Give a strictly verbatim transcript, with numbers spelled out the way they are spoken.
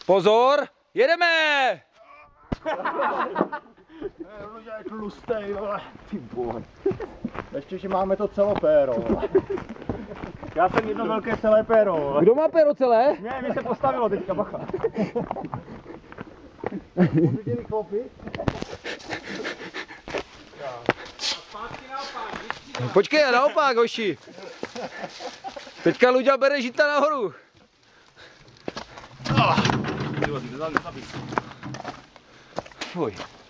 Pozor, jedeme! Je tlustej, vole. Ty vole. Ještě, že máme to celopéro, vole. Já jsem jedno velké celé péro, vole. Kdo má péro celé? Ne, mi se postavilo teďka, bacha. Můžu tě vyklopit? Počkej, a naopak, hoši. Teďka Luďa bere žita nahoru. Fuj.